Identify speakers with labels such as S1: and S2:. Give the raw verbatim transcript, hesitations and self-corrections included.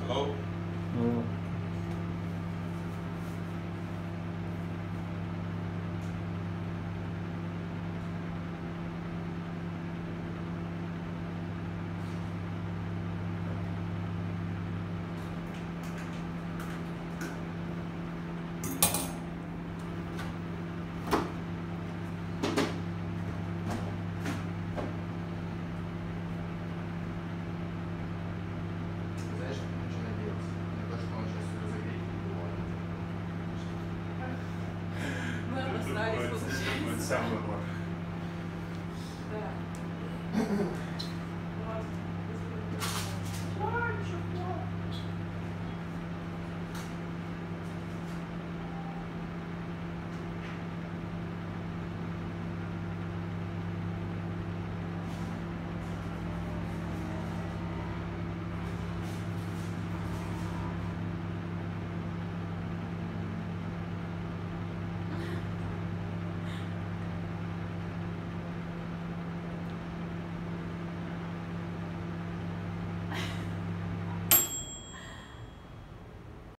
S1: Hello?
S2: Ну,
S1: Знаешь, я на что надеялся? На то, что он сейчас все разогреет и бывает.
S3: Мы
S4: Это
S3: обосрались,
S4: будет-
S3: получается.
S4: будет самый